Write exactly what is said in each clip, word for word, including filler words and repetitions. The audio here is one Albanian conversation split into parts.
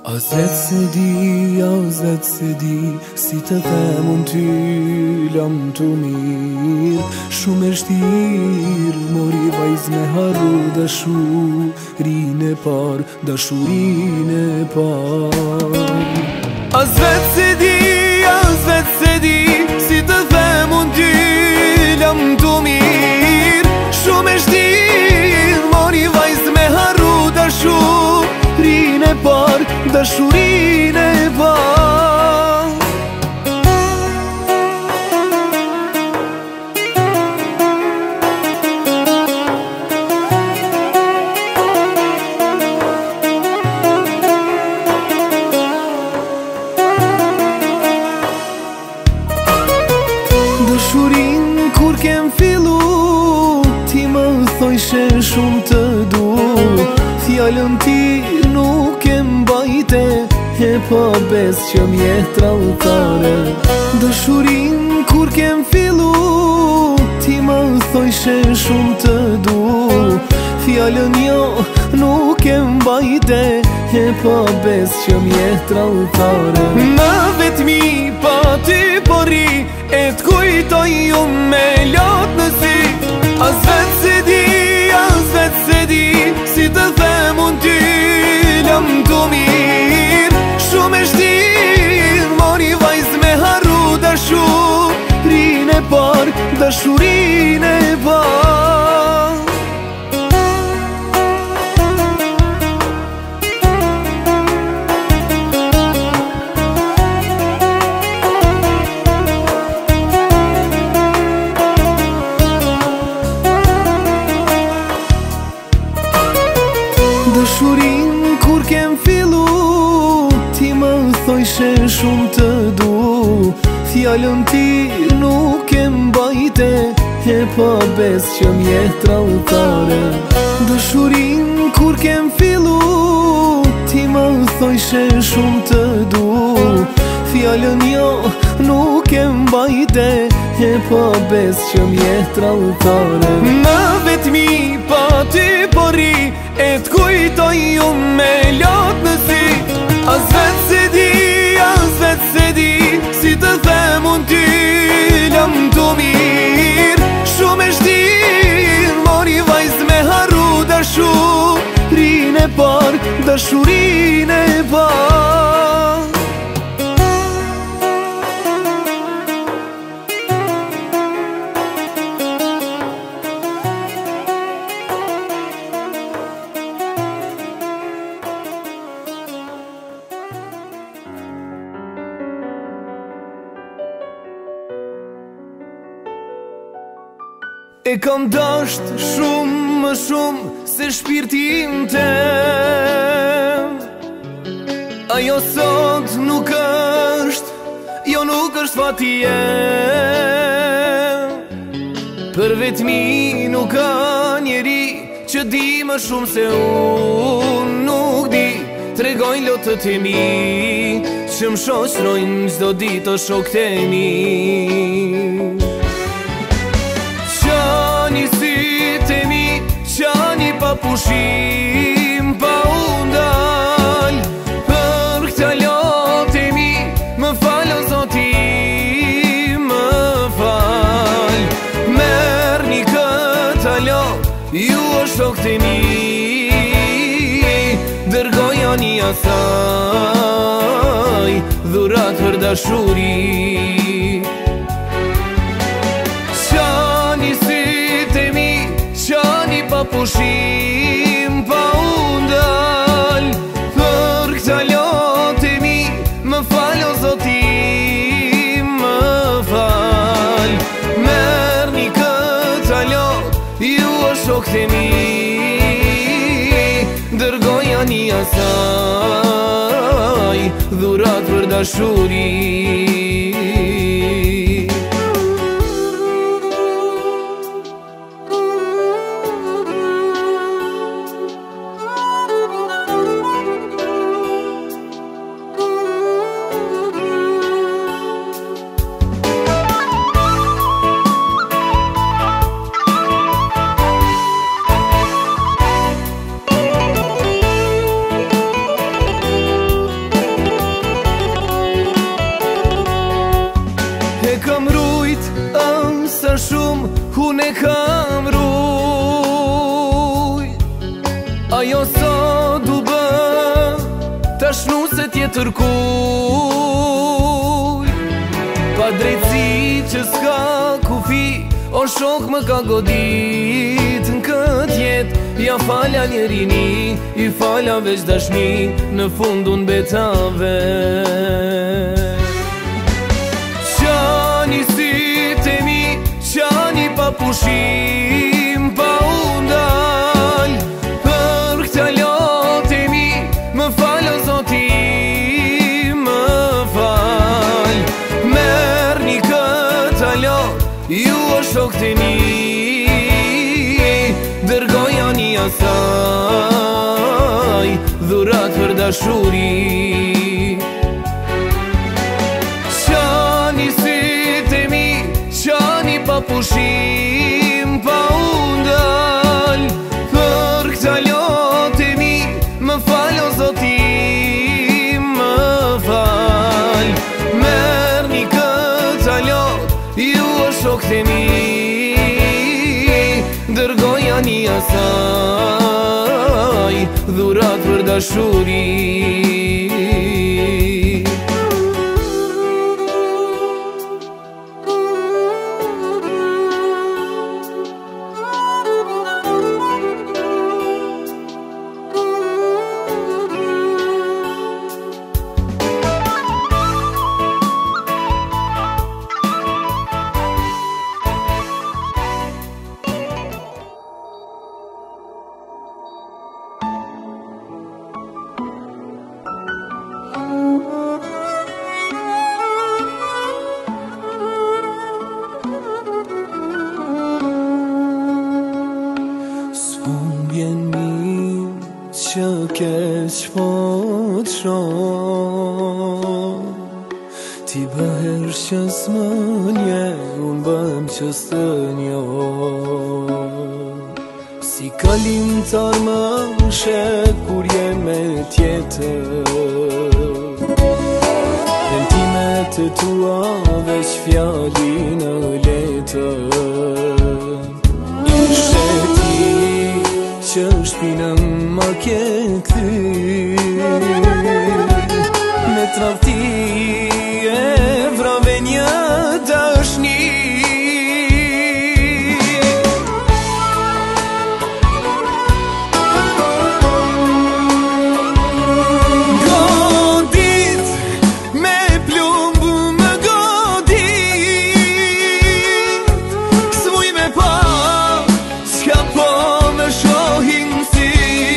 A zet se di, a zet se di, si të them unë ty lam të mirë. Shumë e shtirë, mori vajz me haru dashurin e par, dashurin e par. A zet se di, a zet se di, si të them unë ty lam të mirë. Shumë e shtirë, mori vajz me haru dashurin e par, dashurin e par. Dashurin kur kem fillu, ti më thojshe shumë të du. Fjallën ti nuk e mbajte, e pa bes që mjetë tralltare. Dashurin kur kem fillu, ti më thojshe shumë të du. Fjallën jo nuk e mbajte, e pa bes që mjetë tralltare. Në vetmi pa ty pori, e t'kujtoj unë me lot në si. A zvet se di, a zvet se di, si të them unë ty lam të mirë. Shumë e shtirë, mori vajz me haru dashurin e par, dashurin e par. Dashurin kur kem fillu, ti më thojshe shumë të du. Fjallën ti nuk e mbajte, e pa bes që mjetë tralltare. Dashurin kur kem fillu, ti më thojshe shumë të du. Fjallën jo nuk e mbajte, e pa bes që mjetë tralltare. Në vetmi pa ty pori, e t'kujtoj unë me lot në si. A zvet se di, a zvet se di, si të them unë ty lam të mirë. Shumë e shtirë, mori vajz me haru dashurin e par, dashurin e par. E kam dasht shumë më shumë se shpirtin tem. Ajo sot nuk është, jo nuk është fati jem. Për vetmi nuk ka njeri që di më shumë se unë nuk di. Tregojnë lotët e mi që më shoqërojnë çdo ditë o shokët e mi. Qani sytë e mi, qani pa pushim, pa undal. Për këta lotë e mi, më falë o zoti, më falë. Merni këta lotë, ju o shokët e mi, dërgoja një asaj, dhurat për dashuri. Pa pushim, pa undal. Për këta lotë e mi, më falë o zoti, më falë. Merni këta lotë, ju o shokët e mi, dërgoja një asaj, dhurat për dashuri. Ajo sa du bë tash nu se tjetër kuj, pa drejtësi që s'ka kufi, o shok më ka godit në këtë jet. Ja falja njerini, i falja veç dashni, në fundun betave. Qani sytë e mi, qani pa pushim, pa undal, për këta lot e mi, më falë o zoti, më falë. Merë një këta lot, ju o shok të mi, dërgoja një asaj, dhurat për dashuri. Qani sytë e mi, qani pa pushim, pa undal, për këta lot e mi, më falë o zoti, më falë. Merë një këta lot, ju o shok të mi, dërgoja një asaj, dhurat për dashuri. Që keq po t'shon, ti bëher që s'më nje, unë bëm që s'të njo. Si kalim tar më shet kur je me tjetër, Pentimet të tua veç fjali në letër. Ishe ti që shpinën ma ke këthyr, me travti e vrave një dashni. Godit me plumb më godit, s'muj me pa s'ka po me shohin si.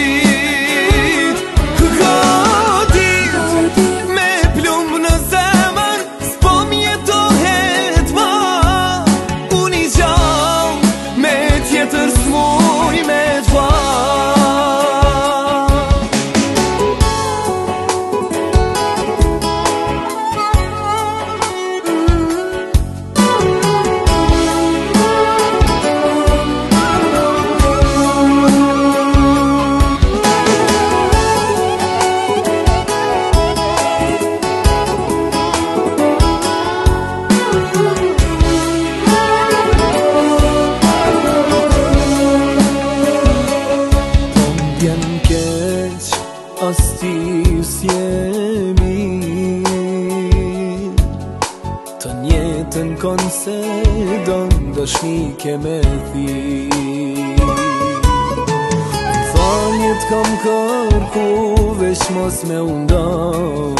Të në konë se donë dashni ke me thi. Në faljet kam kërku veç mos me undan,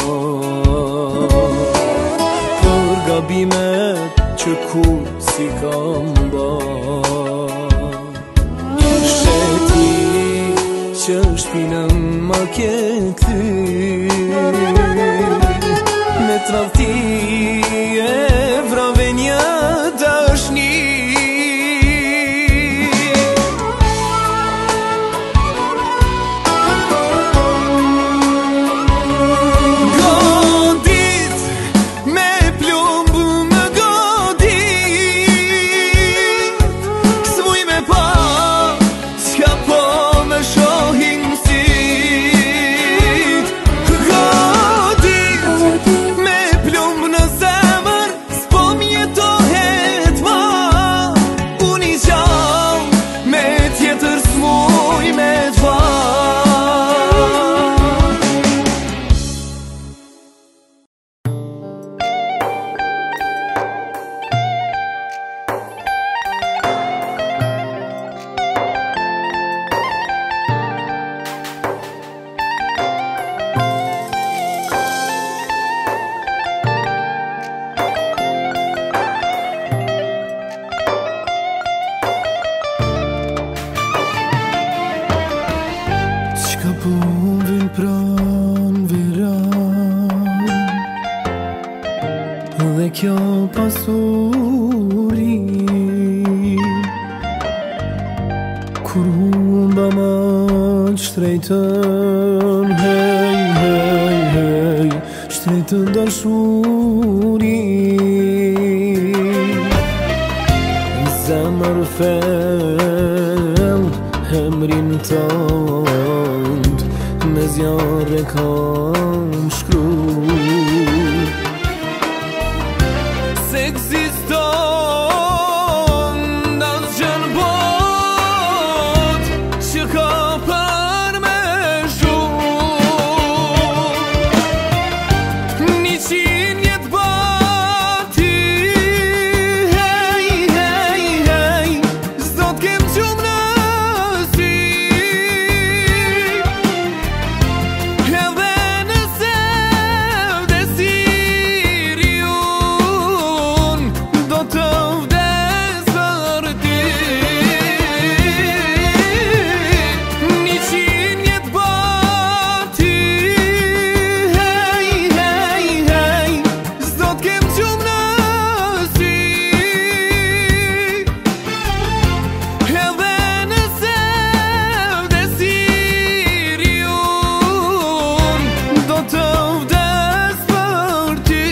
për gabimet që kur si kam ban. Ishe ti që shpinën ma ke këthyr, me travti e vrave një dashni. Godit me plumb më godit, s'muj me pa s'ka po me shohin si. Godit me plumb në zemër, s'po mjetohet vin pran veran dhe kjo pasuri kur humba ma shtrejtën hej, hej, hej shtrejtën dashuri zemër fel emrin tënd me zjarre kam shkru se ekziston asgjë në botë që ka për me shu një qinë jetë bati hej, hej, hej s'do t'kem gjumë në si edhe nëse vdesiri unë do të vdes për ti një qinë jetë bati hej, hej, hej s'do t'kem gjumë në si edhe nëse vdesiri unë do të vdes për ti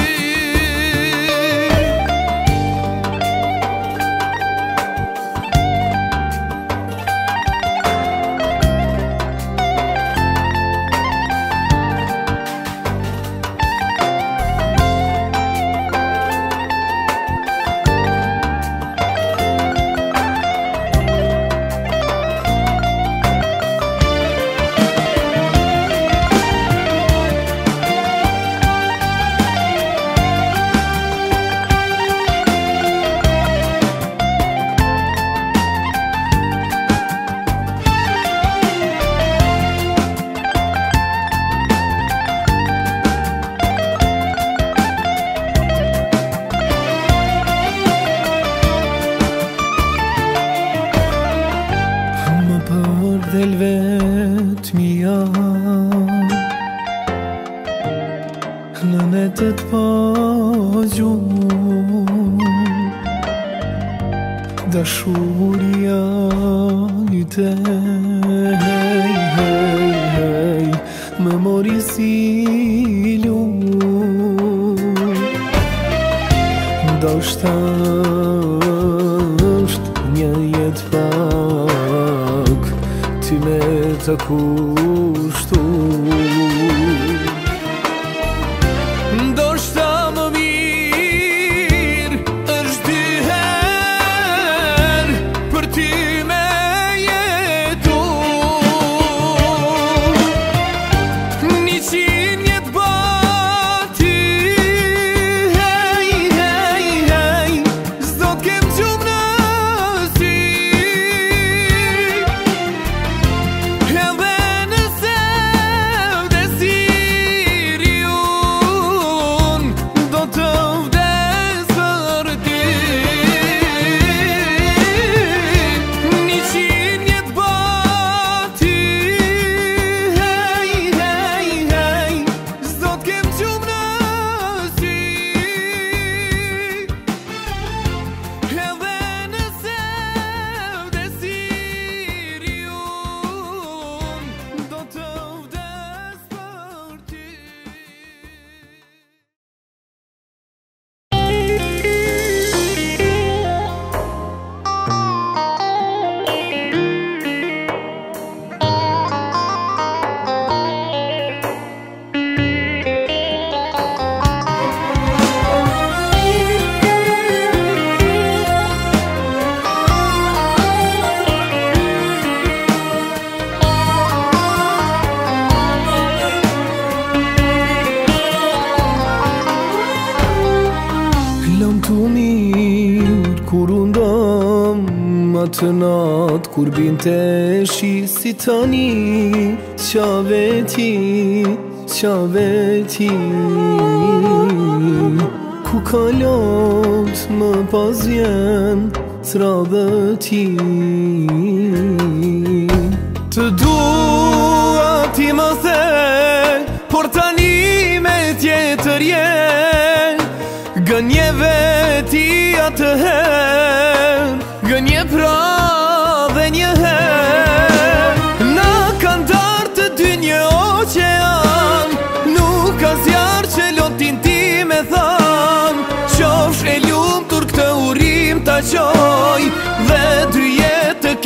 më për del vet mija në netët pa gjumë dashuria ite hej, hej, hej më mori si lumë ndoshta është një jetë pak ty me të kushtu ndoshta më mirë është dy herë për ty me jetu një qinë jetë bati hej, hej, hej s'do t'kem gjumë në si edhe nëse vdesiri unë do të vdes për ti një qinë jetë bati hej, hej, hej s'do t'kem gjumë në si edhe nëse vdesiri unë do të vdes për ti Lam të mirë kur undam atë natë kur binte shi si tani qave ti, qave ti ku kalot më pas vjen t'radhë ti të dua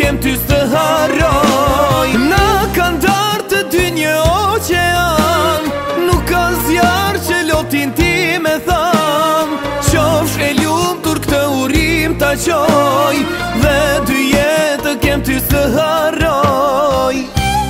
kem ty së të harroj. Na kanë darë të dy një oqean, nuk ka zjarë që lotin ti me tham. Qofsh e lumtur këtë urim ta qoj, dhe dy jetë kem ty së të harroj.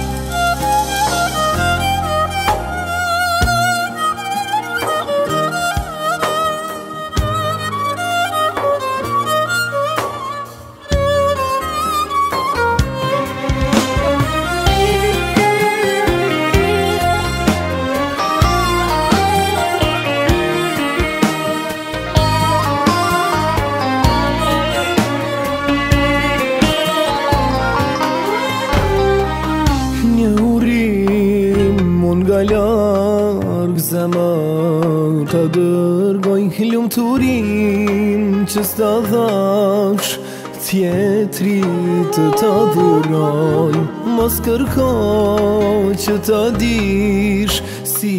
Larg zemër të dërgoj lumturin që s'ta dhash tjetrit të ta dhuroj. Mos kërko që ta dish si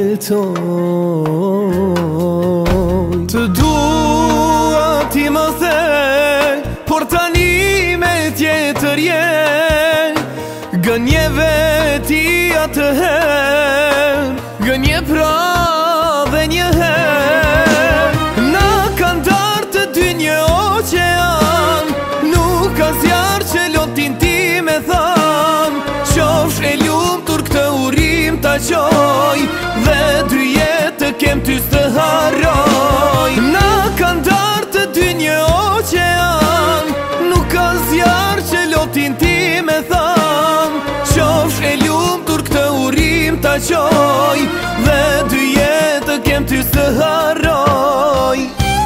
jetoj. Të dua ti më the, por tani me tjetër je. Gënje veti atëher, gënje pra dhe njëher. Na kanë darë të dy një oqean, nuk ka zjarë që lotin ti me tham. Qofsh e lumtur këtë urim ta qoj, dhe dy jetë kem ty së të harroj. Na kanë darë të dy një oqean, nuk ka zjarë që lotin ti me tham. Qofsh e lumtur këtë urim ta qoj, dhe dy jetë kem ty së të harroj.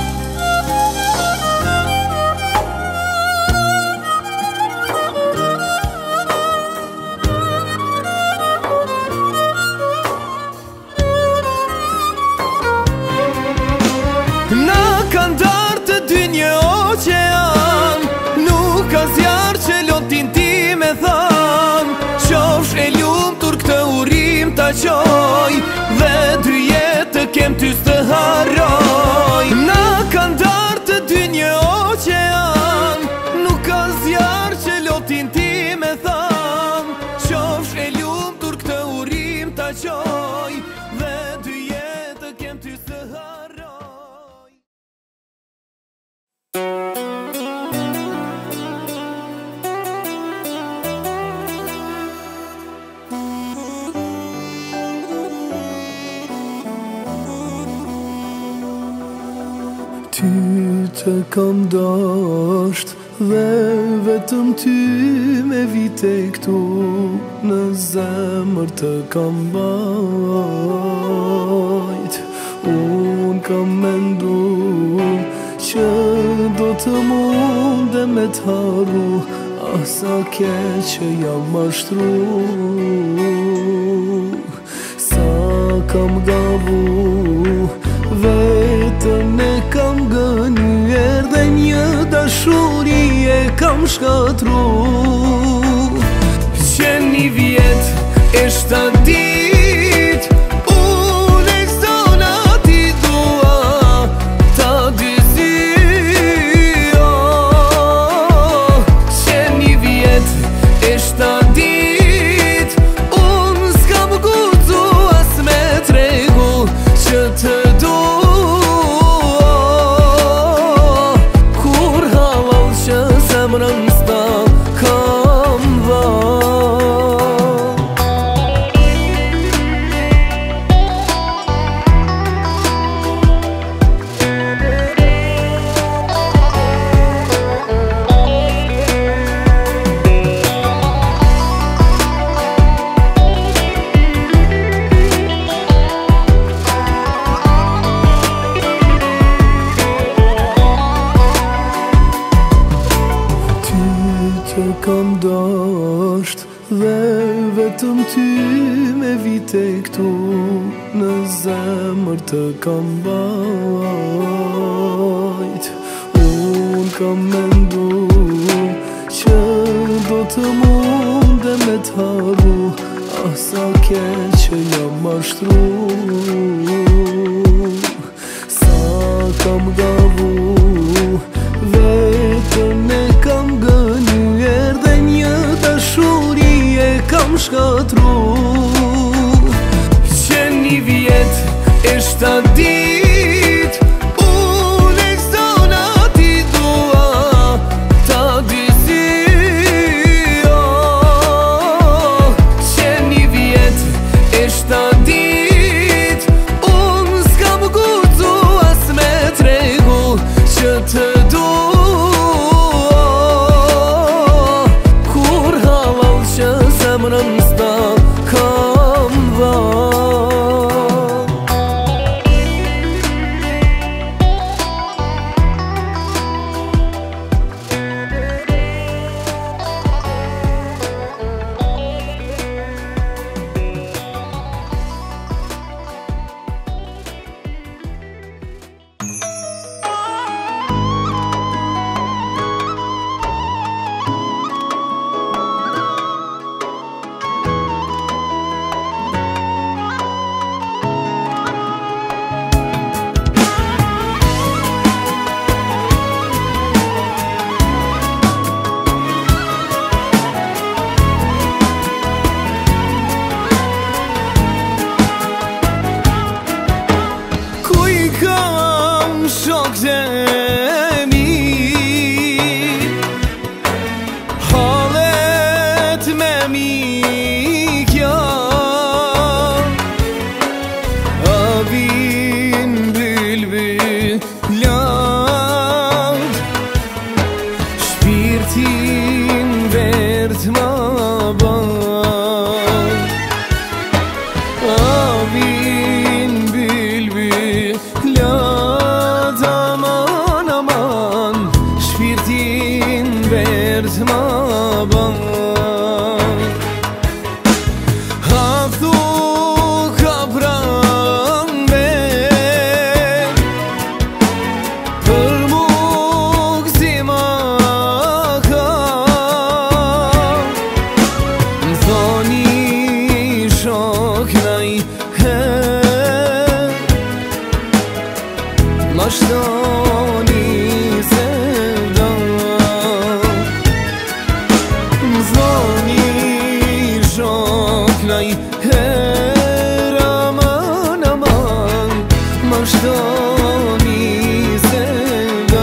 Na kanë darë të dy një oqean, nuk ka zjarë që lotin ti me tham. Qofsh e lumtur këtë urim ta qoj, dhe dy jetë kem ty së të harroj. Na kanë darë të dy një oqean, nuk ka zjarë që lotin ti me tham. Qofsh e lumtur këtë urim ta qoj, dhe dy jetë kem ty së të harroj. Ty të kam dasht, dhe vetëm ty me vite këtu në zemër të kam bajt. Unë kam mendu që do të munde me t'haru, asa ke që jam mashtru. Sa kam gavu, vetëm e kam gënyer, dhe një dashuri e kam shkatru. Që një vjet e shtat dit, unë e zona ti dua ta dy zio. Që një vjet e shtat dit, unë s'kam guzu as me tregu që të kam dasht, dhe vetëm ty me vite këtu në zemër të kam bajt. Unë kam mendu që do të munde me t'haru, asa ke që jam mashtru. Sa kam gavu, vetëm e kam gënyer, dhe Që një vjet e shtat dit unë e zona ti dua ta disi oh. Që një vjet e shtat dit unë s'kam guxu as me tregu që të dua kur halal që zemrën s'ta kam dha. Shokët e mi hallet me mikja a vin bilbilat shpirtin vert ma ban a vin bilbilat aman aman shpirtin vert ma ban Haftu ka pran ven për mu gzima ka më thoni shok naj her ma shtoni sevda më thoni shok naj her aman aman ma shtoni sevda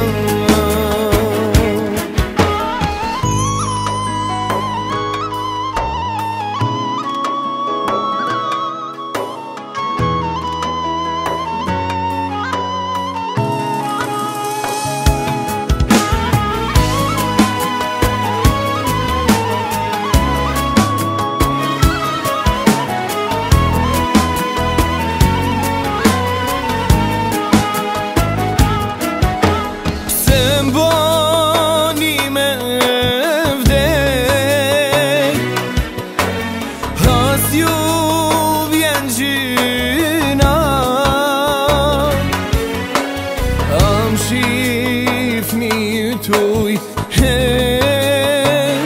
tuj her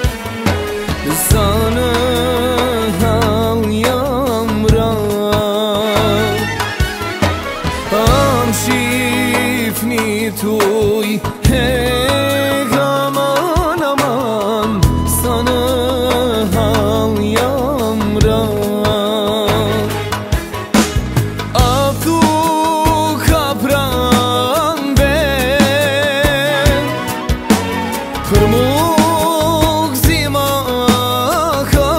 sana hal jam ra am shifni tuj her aman aman sana hal jam ra Aftu ka pran për mu gzima ka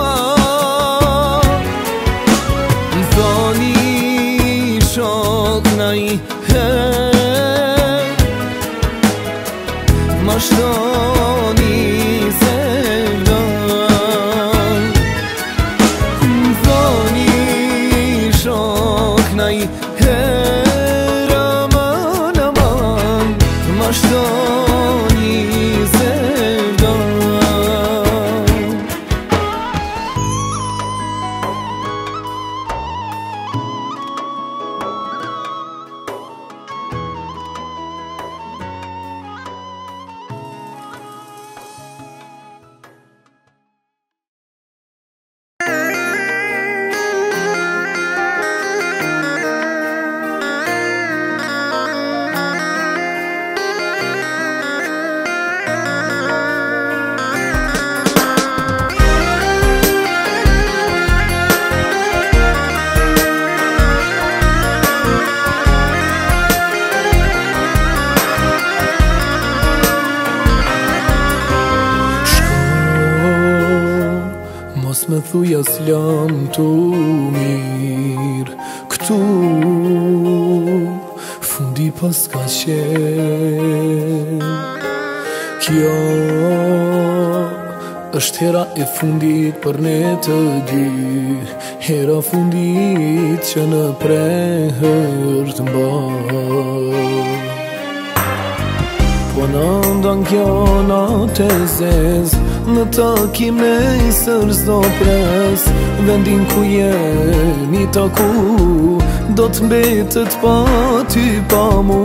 më thoni shok naj her ma shtoni sevda më thoni shok naj her aman aman ma shtoni sevda thuja s'lam të mirë këtu, fundi pas ka qenë. Kjo është hera e fundit për ne të dy, hera fundit që në prehër të mbar. Po në ndan kjo natë e zez, në takim nesër s'do pres, vendin ku jeni taku do të mbetet pa ty pa mu.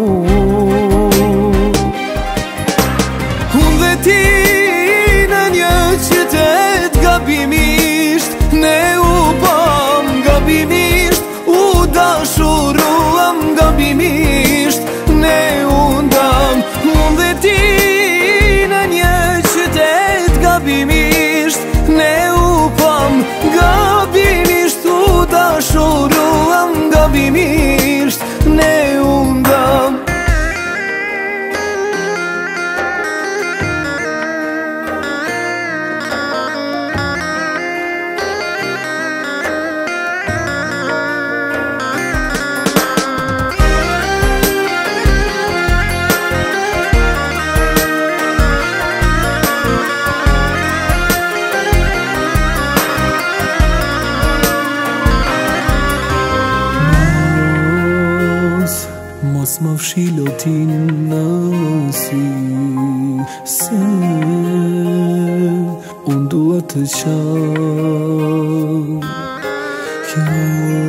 Unë dhe ti në një qytet gabimisht, ne u pam gabimisht, u dashuruam gabimisht, ne u ndam. Unë dhe ti në një qytet gabimisht, ne u pam gabimisht, u dashuruam gabimisht, ne u ndam. Mos më fshilo ti në si, se unë dua të qaj. Kjo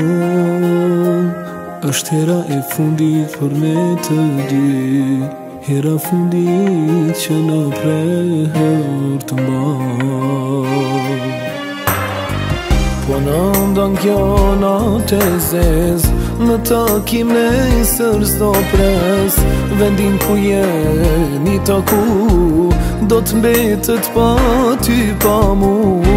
është hera e fundit për ne të dy, hera fundit që në prehër të mbar. Po në ndan kjo natë e zez, në takim nesër s'do pres, vendin ku jeni taku do të mbetet pa ty pa mu.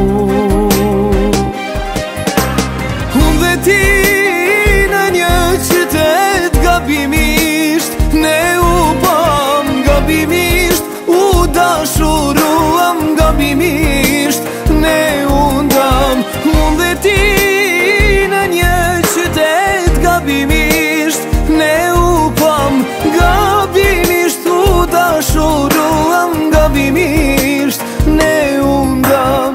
Unë dhe ti në një qytet gabimisht, ne u pam gabimisht, u dashuruam gabimisht, ne u ndam. Unë dhe ti në një qytet gabimisht, ne u pam gabimisht, u dashuruam gabimisht, ne u ndam.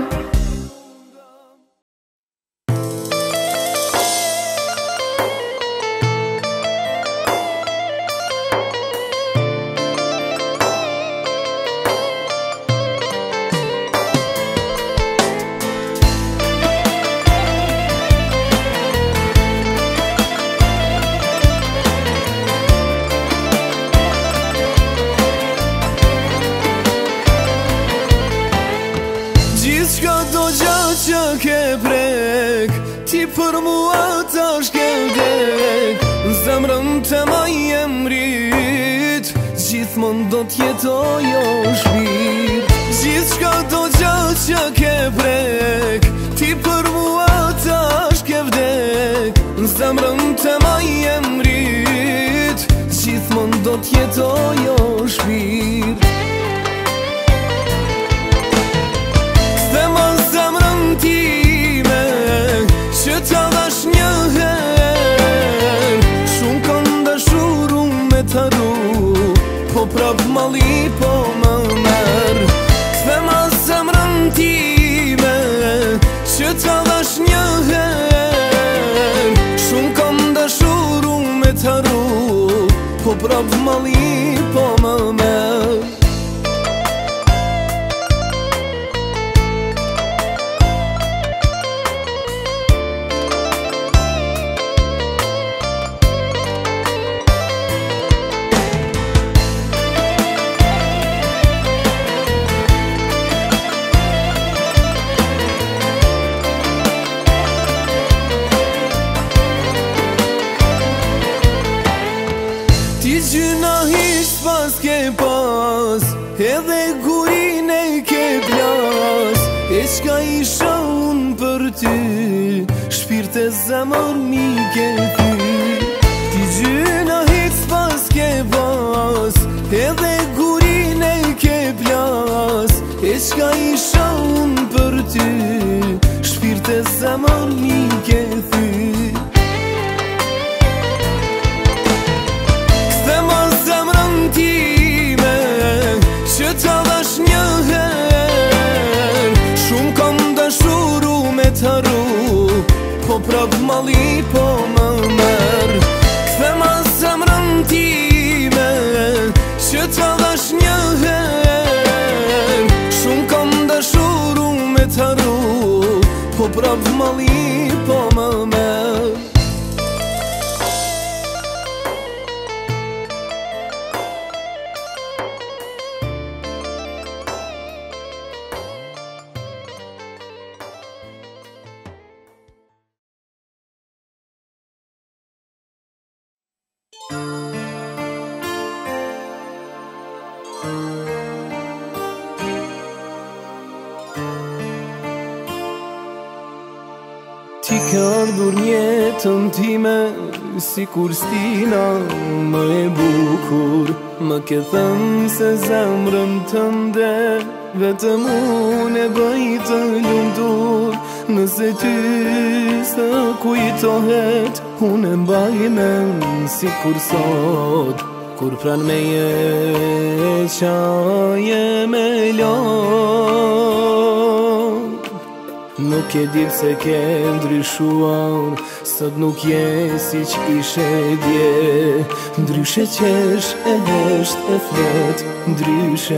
Gjithçka do gjatë që ke prek, ti për mua tash ke vdek. Zemrën të ma jem rrit, gjithmon do t'jetoj o shpirt. Gjithçka do gjatë që ke prek, ti për mua tash ke vdek. Zemrën të ma jem rrit, gjithmon do t'jetoj o shpirt. Time që t'a dhash një her, shumë kanë dashuru me t'aru, po prap mali po më mer. Kthe ma zemrën time që t'a dhash një her, shumë kanë dashuru me t'aru, po prap mali po më mer. Ti gjyna hiq pas ke pas, edhe gurin e ke plas. E qka isha unë për ty, shpirt e zemër mi ke ty. Ti gjyna hiq pas ke pas, edhe gurin e ke plas. E qka isha unë për ty, shpirt të zemër mi ke thy. Kthe ma zemrën time që ta dhash një her. Shumë kam dashuru me t'haru, po prap mali po më mer. Kthe ma zemrën time që ta dhash një her. Shumë kam dashuru me t'haru, po prap mali po më mer. Ti ke ardhur njetën time si kur stina më e bukur. Më ke thënë se zemrën tënde vetëm unë e bëj të lumtur. Nëse ty së kujtohet, unë e mbaj men si kur sot, kur pran me je qaje me lot. Nuk e di pse ke ndryshuar, sot nuk je si që ishe dje. Ndryshe qesh e hesht e flet, ndryshe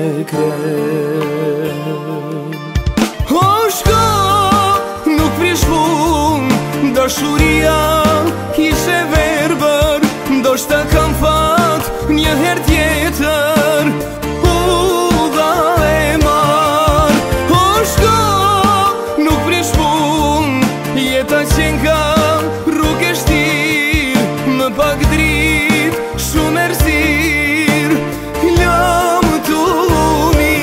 kret. O shko, nuk prish pun, dashuria ishe verbër. Ndoshta kam fat një her tjetër, u dha e mar. O shko, jeta qenë ka rrugë e shtir, më pak drit, shumë ersir, lam të uni.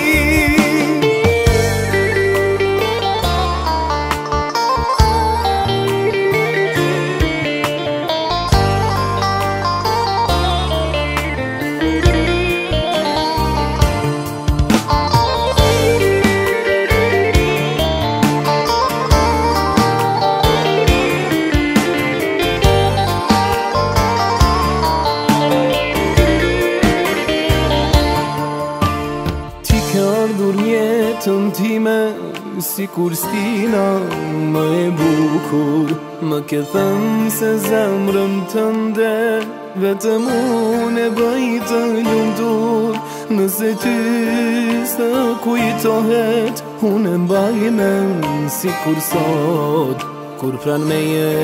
Jetën time si kur stina më e bukur. Më ke thënë se zemrën tënde vetëm unë e bëj të lumtur. Nëse ty së kujtohet, unë e mbaj men si kur sot, kur pran me je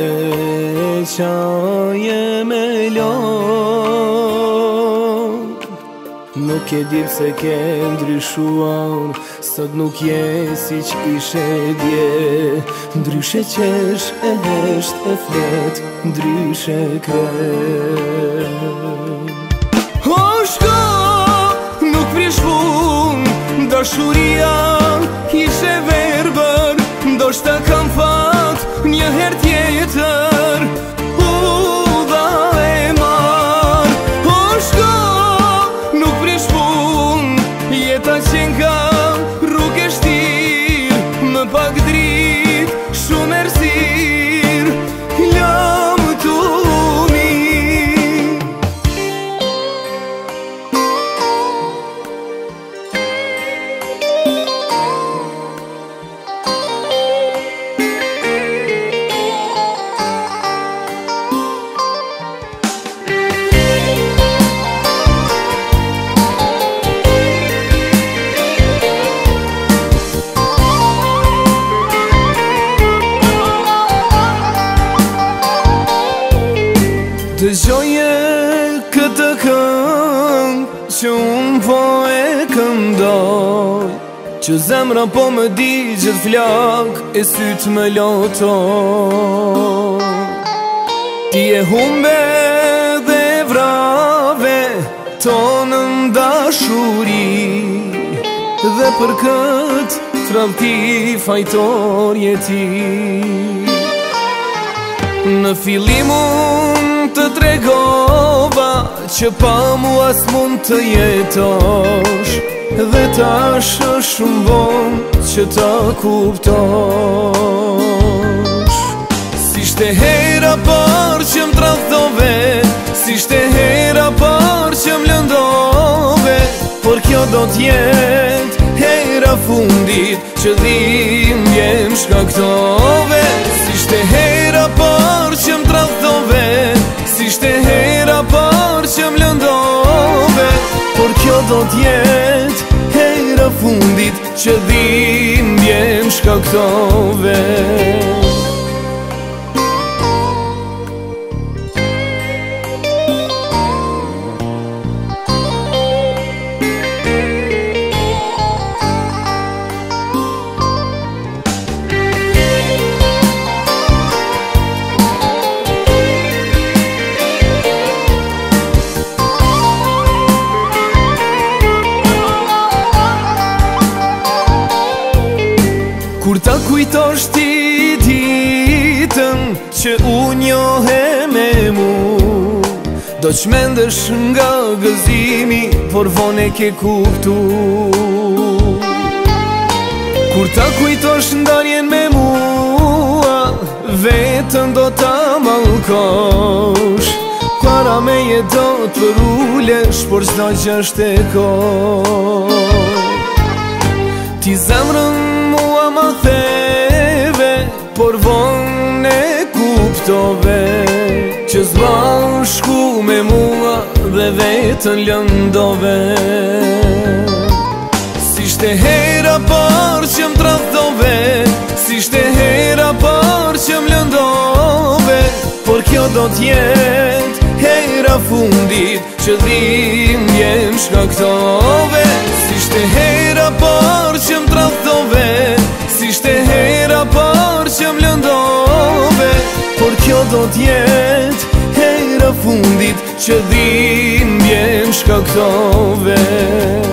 qaje me lot. Nuk e di pse ke ndryshuar, sot nuk je si që ishe dje. Ndryshe qesh e hesht e flet, ndryshe kret. O shko, nuk prish pun, dashuria ishe verbër. Ndoshta kam fat një her tjetër, u dha e mar. O shko, jeta qenë ka rrugë e shtir, më pak drit, shumë ersir, lam të uni. Dëgjoje këtë këngë që unë po e këndoj, që zemra po më di gjithë flak e sytë më lotoj. Ti e humbe dhe vrave tonën dashuri, dhe për këtë tradhti fajtorje ti. Në fillim unë të tregova që pa mua s'mund të jetosh, dhe tash është shumë vonë që ta kuptosh. S'ishte hera par që m'tradhove, s'ishte hera par që m'lëndove, por kjo do t'jet hera fundit që dhimbje m'shkaktove. S'ishte hera par që m'tradhove, s'ishte hera par që m'lëndove, por kjo do t'jet hera fundit që dhimbje m'shkaktove. Kur ta kujtosh ti ditën që u njohe me mu, do qmendesh nga gëzimi, por vone ke kuptu. Kur ta kujtosh ndarjen me mua, vetën do ta mallkosh, para me je do të rulesh, por s'do që është e kohë. Ti zemrën mua ma theve, por vonë e kuptove që s'bashku me mua dhe vetën lëndove. S'ishte hera par që m'tradhove, s'ishte hera par që m'lëndove, por kjo do t'jet hera fundit që dhimbje m'shkaktove. S'ishte hera par që m'tradhove, s'ishte hera par që m'lëndove, por kjo do t'jet hera fundit që dhimbje m'shkaktove.